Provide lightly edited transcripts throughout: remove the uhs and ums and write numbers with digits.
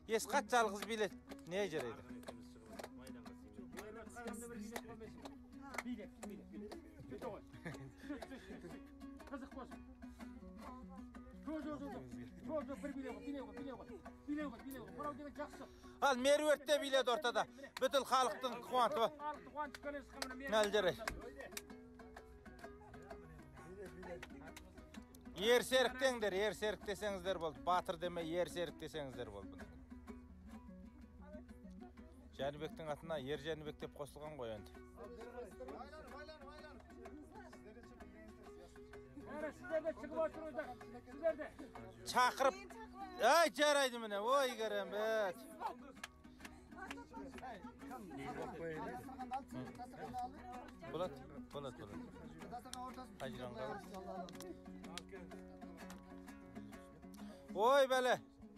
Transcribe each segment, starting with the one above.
Esqat жалғыз билет. Не жарайды? Қызық болсын. Bir билет. Мынау деген жақсы. Ал меруертте билет ортада. Бүткіл халықтың қуанты бар. Нәл жарайды. Ер Серік деңдер, ер Серік десеңіздер болды. Батыр деме, ер Серік десеңіздер болды. Жәнібектің атына ер Жәнібек деп қосылған ғой енді. Sizlerde çıkıp otururlar. Sizlerde. Çakırıp. Ay jaraydı mene. Oy керемет. Bulat. Hacıranға. Oy bele.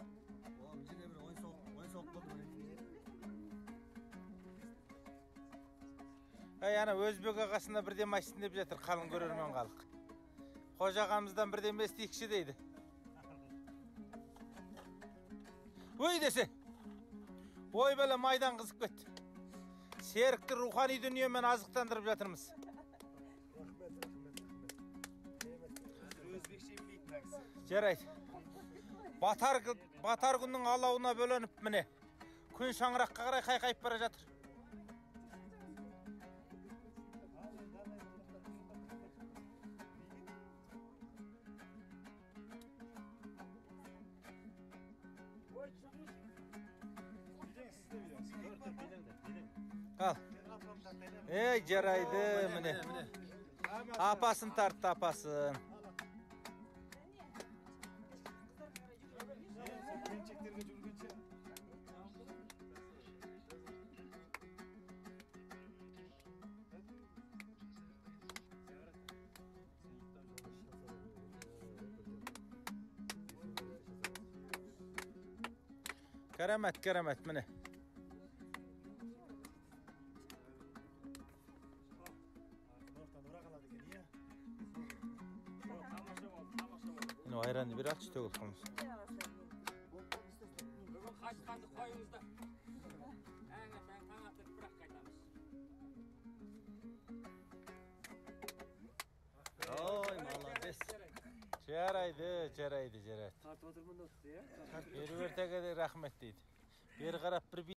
Ана өзбек ағасында бірден айтсын деп жатыр, қалың көрермен халық. Қожа ағамыздан бірден естейікші дейді. Ой десе. Ой бәле майдан қызып кетті. Серікті рухани дүниемен азықтандырып жатырмыз. Жарайды. Батар күннің алауына бөленіп міне. Күн шаңыраққа қарай қайқайып бара жатыр. Al. Ey jaraydı mine. Apasın tarttı apasın. Keremet mine. Yine ayranı bir aç tövbe olmuş. Bugün kaçkandı koyunuzda. Ben kanatını bırak kaynamış. Oy malades. Jaraydı. Tartып oturmanda oturdu ya. Mervertege de rahmet deydi. Bir qarap bir